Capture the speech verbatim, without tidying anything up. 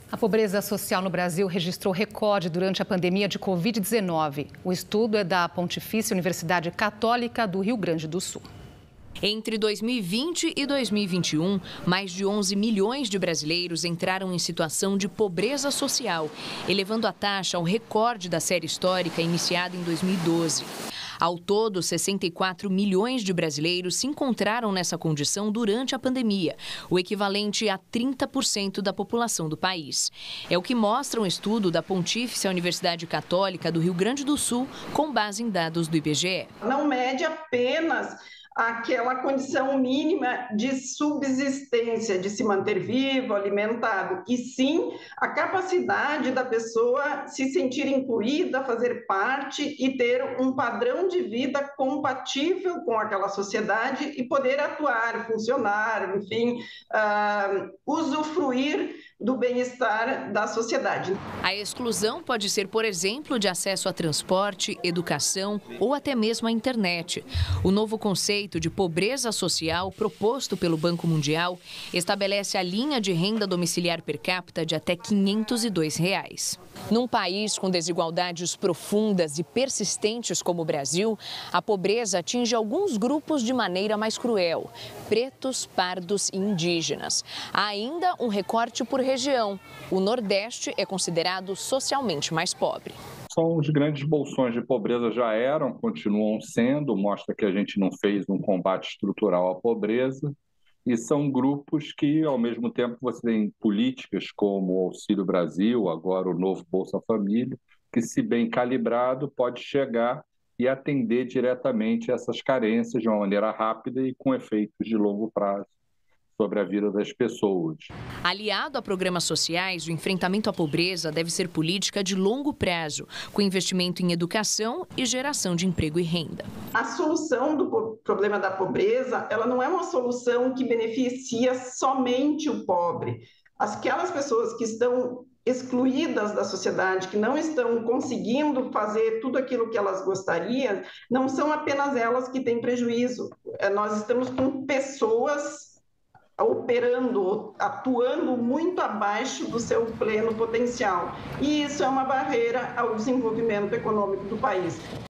A pobreza social no Brasil registrou recorde durante a pandemia de covid dezenove. O estudo é da Pontifícia Universidade Católica do Rio Grande do Sul. Entre dois mil e vinte e dois mil e vinte e um, mais de onze milhões de brasileiros entraram em situação de pobreza social, elevando a taxa ao recorde da série histórica iniciada em dois mil e doze. Ao todo, sessenta e quatro milhões de brasileiros se encontraram nessa condição durante a pandemia, o equivalente a trinta por cento da população do país. É o que mostra um estudo da Pontifícia Universidade Católica do Rio Grande do Sul, com base em dados do I B G E. Não mede apenas aquela condição mínima de subsistência, de se manter vivo, alimentado, e sim a capacidade da pessoa se sentir incluída, fazer parte e ter um padrão de vida compatível com aquela sociedade e poder atuar, funcionar, enfim, uh, usufruir do bem-estar da sociedade. A exclusão pode ser, por exemplo, de acesso a transporte, educação ou até mesmo a internet. O novo conceito de pobreza social proposto pelo Banco Mundial estabelece a linha de renda domiciliar per capita de até quinhentos e dois reais. Num país com desigualdades profundas e persistentes como o Brasil, a pobreza atinge alguns grupos de maneira mais cruel: pretos, pardos e indígenas. Há ainda um recorte por região. O Nordeste é considerado socialmente mais pobre. São os grandes bolsões de pobreza, já eram, continuam sendo, mostra que a gente não fez um combate estrutural à pobreza, e são grupos que, ao mesmo tempo, você tem políticas como o Auxílio Brasil, agora o novo Bolsa Família, que, se bem calibrado, pode chegar e atender diretamente essas carências de uma maneira rápida e com efeitos de longo prazo sobre a vida das pessoas. Aliado a programas sociais, o enfrentamento à pobreza deve ser política de longo prazo, com investimento em educação e geração de emprego e renda. A solução do problema da pobreza, ela não é uma solução que beneficia somente o pobre. Aquelas pessoas que estão excluídas da sociedade, que não estão conseguindo fazer tudo aquilo que elas gostariam, não são apenas elas que têm prejuízo. Nós estamos com pessoas operando, atuando muito abaixo do seu pleno potencial. E isso é uma barreira ao desenvolvimento econômico do país.